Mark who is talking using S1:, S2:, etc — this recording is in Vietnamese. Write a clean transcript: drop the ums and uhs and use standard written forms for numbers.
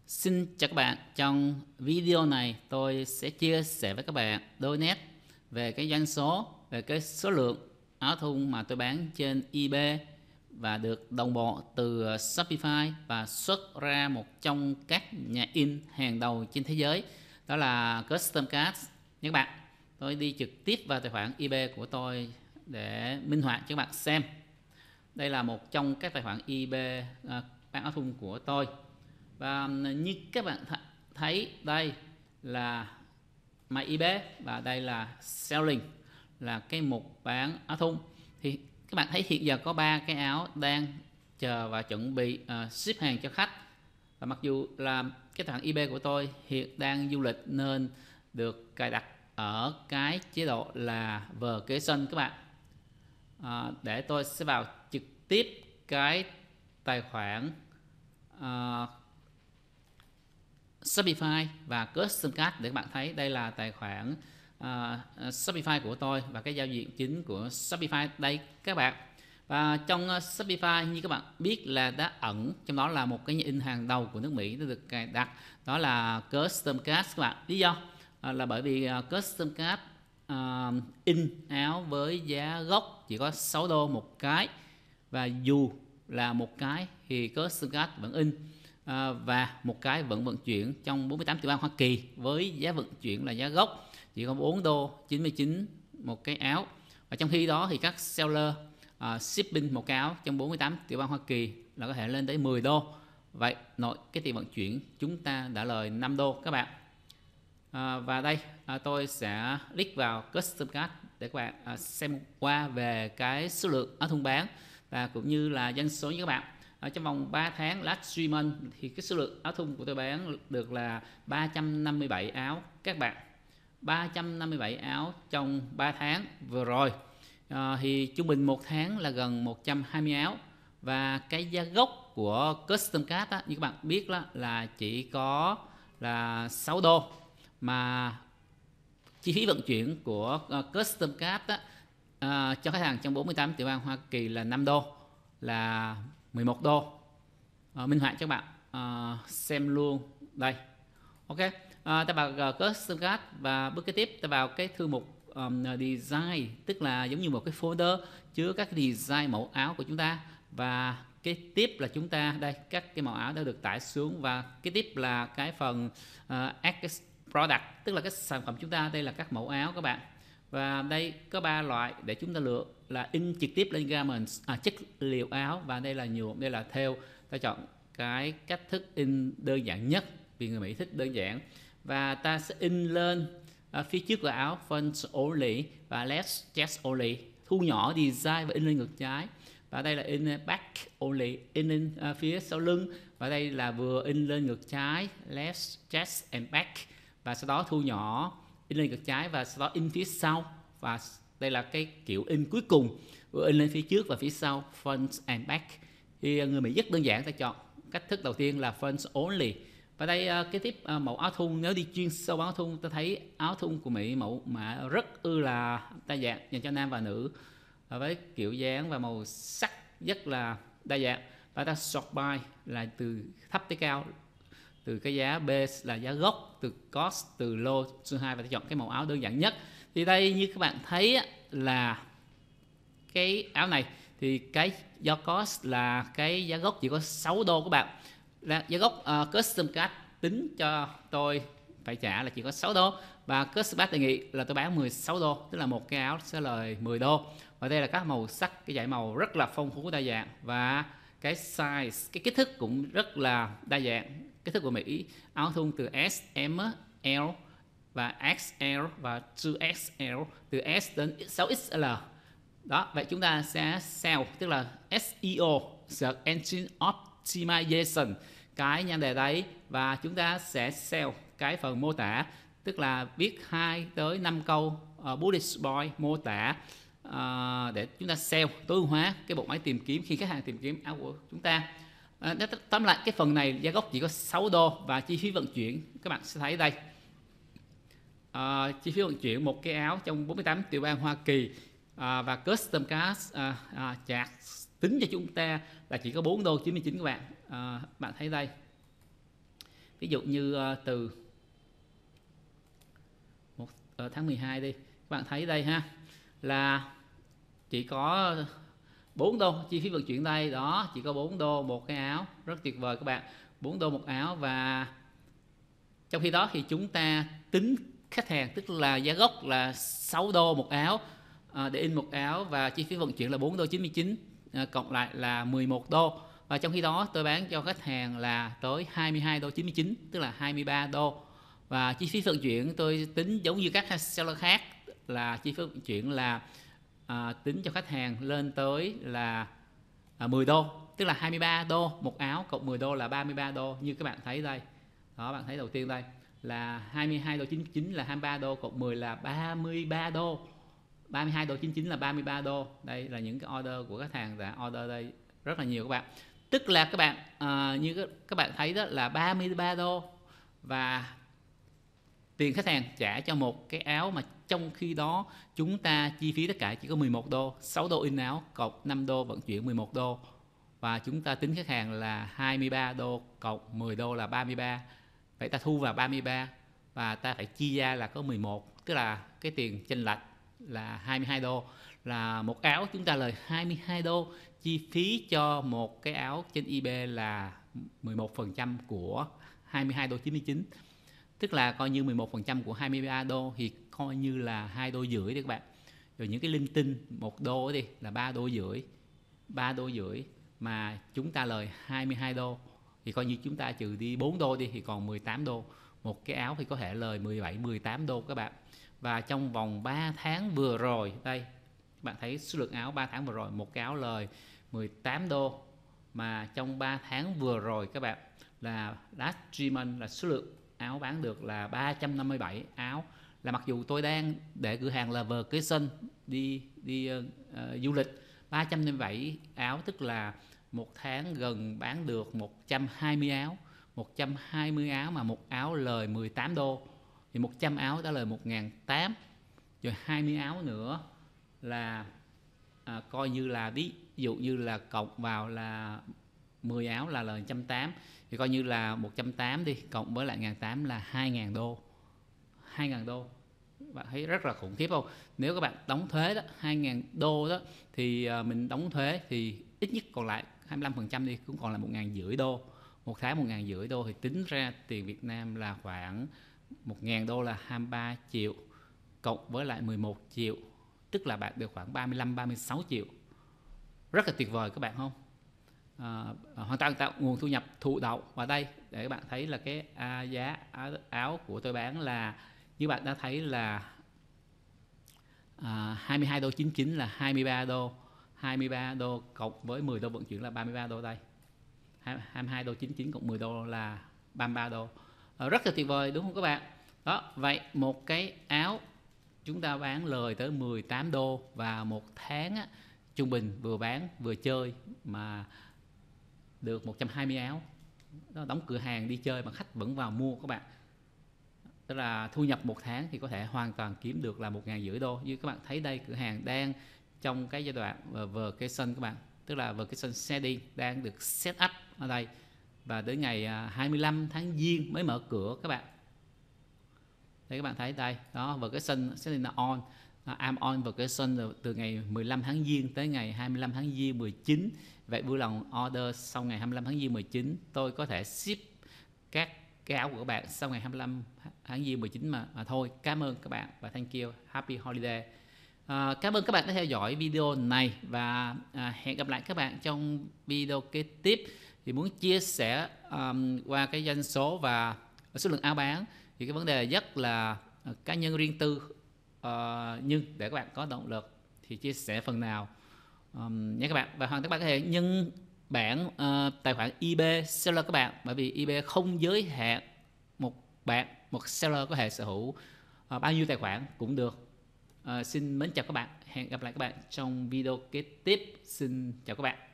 S1: Xin chào các bạn, trong video này tôi sẽ chia sẻ với các bạn đôi nét về cái doanh số, về cái số lượng áo thun mà tôi bán trên eBay và được đồng bộ từ Shopify và xuất ra một trong các nhà in hàng đầu trên thế giới, đó là Custom Card nhé các bạn. Tôi đi trực tiếp vào tài khoản eBay của tôi để minh họa cho các bạn xem. Đây là một trong các tài khoản eBay bán áo thun của tôi. Và như các bạn thấy, đây là My eBay và đây là Selling, là cái mục bán áo thun. Thì các bạn thấy hiện giờ có 3 cái áo đang chờ và chuẩn bị ship hàng cho khách. Và mặc dù là cái tài khoản eBay của tôi hiện đang du lịch nên được cài đặt ở cái chế độ là vacation các bạn. Để tôi sẽ vào trực tiếp cái tài khoản Shopify và Custom Card để các bạn thấy đây là tài khoản Shopify của tôi và cái giao diện chính của Shopify đây các bạn. Và trong Shopify như các bạn biết là đã ẩn trong đó là một cái nhà in hàng đầu của nước Mỹ đã được cài đặt, đó là Custom Card các bạn. Lý do là bởi vì Custom Card in áo với giá gốc chỉ có 6 đô một cái, và dù là một cái thì Custom Card vẫn in và một cái vẫn vận chuyển trong 48 tiểu bang Hoa Kỳ với giá vận chuyển là giá gốc chỉ có 4 đô 99 một cái áo. Và trong khi đó thì các seller shipping một cái áo trong 48 tiểu bang Hoa Kỳ là có thể lên tới 10 đô. Vậy nội cái tiền vận chuyển chúng ta đã lời 5 đô các bạn. Và đây tôi sẽ click vào Custom Card để các bạn xem qua về cái số lượng áo thun bán và cũng như là doanh số với các bạn. Trong vòng 3 tháng last 3 months thì cái số lượng áo thun của tôi bán được là 357 áo các bạn. 357 áo trong 3 tháng vừa rồi. Thì trung bình một tháng là gần 120 áo. Và cái giá gốc của Custom Card như các bạn biết là chỉ có là 6 đô. Mà chi phí vận chuyển của Custom Card cho khách hàng trong 48 tiểu bang Hoa Kỳ là 5 đô, là 11 đô. Minh họa cho các bạn xem luôn đây. Ok, ta vào Custom Card và bước kế tiếp ta vào cái thư mục design, tức là giống như một cái folder chứa các cái design mẫu áo của chúng ta. Và cái tiếp là chúng ta đây, các cái mẫu áo đã được tải xuống, và cái tiếp là cái phần product, tức là cái sản phẩm chúng ta. Đây là các mẫu áo các bạn. Và đây có 3 loại để chúng ta lựa, là in trực tiếp lên garments, chất liệu áo, và đây là nhuộm, đây là thêu. Ta chọn cái cách thức in đơn giản nhất vì người Mỹ thích đơn giản. Và ta sẽ in lên phía trước của áo front only và left chest only, thu nhỏ design và in lên ngược trái. Và đây là in back only, in lên phía sau lưng. Và đây là vừa in lên ngược trái left chest and back, và sau đó thu nhỏ in lên ngược trái và sau đó in phía sau. Và đây là cái kiểu in cuối cùng, vừa in lên phía trước và phía sau, front and back. Thì người Mỹ rất đơn giản, ta chọn cách thức đầu tiên là front only. Và đây cái tiếp mẫu áo thun, nếu đi chuyên sâu áo thun, ta thấy áo thun của Mỹ mẫu mã rất là đa dạng dành cho nam và nữ, với kiểu dáng và màu sắc rất là đa dạng. Và ta sort by là từ thấp tới cao, từ cái giá base là giá gốc, từ cost từ low to high, và ta chọn cái màu áo đơn giản nhất. Thì đây như các bạn thấy là cái áo này thì cái do cost là cái giá gốc chỉ có 6 đô các bạn. Giá gốc Custom Card tính cho tôi phải trả là chỉ có 6 đô, và Custom Card đề nghị là tôi bán 16 đô, tức là một cái áo sẽ lời 10 đô. Và đây là các màu sắc, cái dải màu rất là phong phú đa dạng, và cái size, cái kích thước cũng rất là đa dạng. Kích thước của Mỹ áo thun từ S, M, L và XL và 2XL, từ S đến 6XL. Đó, vậy chúng ta sẽ SEO, tức là SEO, Search Engine Optimization, cái nhan đề đấy, và chúng ta sẽ SEO cái phần mô tả, tức là viết 2 tới 5 câu bullet point mô tả để chúng ta SEO tối ưu hóa cái bộ máy tìm kiếm khi khách hàng tìm kiếm áo của chúng ta. Tóm lại cái phần này giá gốc chỉ có 6 đô và chi phí vận chuyển các bạn sẽ thấy đây. Chi phí vận chuyển một cái áo trong 48 tiểu bang Hoa Kỳ và Custom Card charge tính cho chúng ta là chỉ có 4 đô 99 các bạn. Bạn thấy đây. ví dụ như từ tháng 12 đi, các bạn thấy đây ha, là chỉ có 4 đô chi phí vận chuyển đây, đó, chỉ có 4 đô một cái áo, rất tuyệt vời các bạn, 4 đô một áo. Và trong khi đó thì chúng ta tính khách hàng, tức là giá gốc là 6 đô một áo để in một áo, và chi phí vận chuyển là 4 đô 99, cộng lại là 11 đô. Và trong khi đó tôi bán cho khách hàng là tới 22 đô 99, tức là 23 đô. Và chi phí vận chuyển tôi tính giống như các seller khác, là chi phí vận chuyển là tính cho khách hàng lên tới là 10 đô, tức là 23 đô một áo cộng 10 đô là 33 đô như các bạn thấy đây. Đó, bạn thấy đầu tiên đây là 22 đô 99 là 23 đô cộng 10 là 33 đô. 32 đô 99 là 33 đô. Đây là những cái order của khách hàng đã order đây rất là nhiều các bạn. Tức là các bạn như các bạn thấy đó là 33 đô, và tiền khách hàng trả cho một cái áo mà trong khi đó chúng ta chi phí tất cả chỉ có 11 đô, 6 đô in áo cộng 5 đô vận chuyển 11 đô. Và chúng ta tính khách hàng là 23 đô cộng 10 đô là 33. Vậy ta thu vào 33 và ta phải chia ra là có 11, tức là cái tiền chênh lệch là 22 đô. Là một áo chúng ta lời 22 đô, chi phí cho một cái áo trên eBay là 11% của 22 đô 99. Tức là coi như 11% của 23 đô thì coi như là 2 đô rưỡi đi các bạn. Rồi những cái linh tinh 1 đô đi là 3 đô rưỡi. 3 đô rưỡi mà chúng ta lời 22 đô thì coi như chúng ta trừ đi 4 đô đi thì còn 18 đô. Một cái áo thì có thể lời 17 18 đô các bạn. Và trong vòng 3 tháng vừa rồi đây, các bạn thấy số lượng áo 3 tháng vừa rồi, một cái áo lời 18 đô, mà trong 3 tháng vừa rồi các bạn là last 3 months là số lượng áo bán được là 357 áo. Là mặc dù tôi đang để cửa hàng là vacation đi du lịch, 357 áo tức là một tháng gần bán được 120 áo. 120 áo mà một áo lời 18 đô thì 100 áo đã lời 1.800. Rồi 20 áo nữa là coi như là ví dụ như là cộng vào là 10 áo là lời 180, thì coi như là 180 đi, cộng với lại 1.800 là 2.000 đô. 2.000 đô. Bạn thấy rất là khủng khiếp không? Nếu các bạn đóng thuế đó, 2.000 đô đó thì mình đóng thuế thì ít nhất còn lại 25% đi, cũng còn là 1.500 đô. Một tháng 1.500 đô thì tính ra tiền Việt Nam là khoảng 1.000 đô là 23 triệu cộng với lại 11 triệu, tức là bạn được khoảng 35-36 triệu. Rất là tuyệt vời các bạn không? Hoàn toàn tạo nguồn thu nhập thụ động. Và đây để các bạn thấy là cái giá áo của tôi bán là như bạn đã thấy là 22 đô 99 là 23 đô. 23 đô cộng với 10 đô vận chuyển là 33 đô đây. 22 đô 99 cộng 10 đô là 33 đô. Rất là tuyệt vời đúng không các bạn? Đó, vậy một cái áo chúng ta bán lời tới 18 đô và một tháng á, trung bình vừa bán vừa chơi mà được 120 áo. Đó, đóng cửa hàng đi chơi mà khách vẫn vào mua các bạn. Tức là thu nhập một tháng thì có thể hoàn toàn kiếm được là 1.500 đô. Như các bạn thấy đây, cửa hàng đang trong cái giai đoạn vacation các bạn. Tức là vacation setting đang được set up ở đây. Và đến ngày 25 tháng Giêng mới mở cửa các bạn. Đây các bạn thấy đây, đó, vacation setting là on. I'm on vacation từ ngày 15 tháng Giêng tới ngày 25 tháng Giêng 19. Vậy vui lòng order sau ngày 25 tháng Giêng 19, tôi có thể ship các cái áo của các bạn sau ngày 25 tháng Giêng 19 mà thôi. Cảm ơn các bạn và thank you, happy holiday. Cảm ơn các bạn đã theo dõi video này và hẹn gặp lại các bạn trong video kế tiếp. Thì muốn chia sẻ qua cái doanh số và số lượng áo bán thì cái vấn đề rất là cá nhân riêng tư, nhưng để các bạn có động lực thì chia sẻ phần nào nhé các bạn. Và hoàn tất các bạn có thể nhân bản tài khoản eBay seller các bạn, bởi vì eBay không giới hạn một seller có thể sở hữu bao nhiêu tài khoản cũng được. Xin mến chào các bạn, hẹn gặp lại các bạn trong video kế tiếp. Xin chào các bạn.